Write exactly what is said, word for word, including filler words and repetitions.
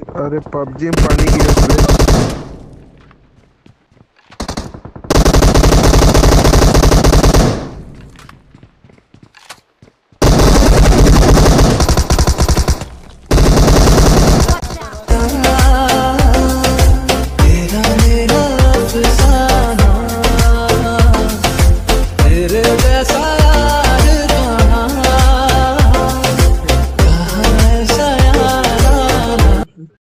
अरे पबजी में पानी गिरा बे। तेरा मेरा अफसाना तेरे